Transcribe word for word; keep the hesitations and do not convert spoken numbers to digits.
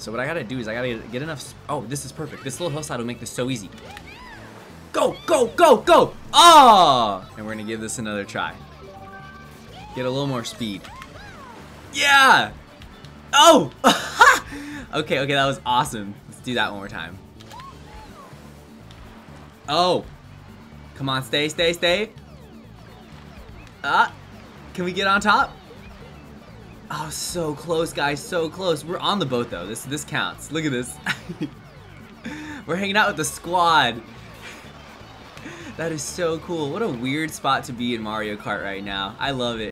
So what I gotta do is I gotta get enough. Sp oh, this is perfect. This little hillside will make this so easy. Go, go, go, go! Oh! And we're gonna give this another try. Get a little more speed. Yeah! Oh! Okay, okay, that was awesome. Let's do that one more time. Oh! Come on, stay, stay, stay. Ah! Can we get on top? Oh, so close, guys, so close. We're on the boat, though. This this counts. Look at this. We're hanging out with the squad. That is so cool. What a weird spot to be in Mario Kart right now. I love it.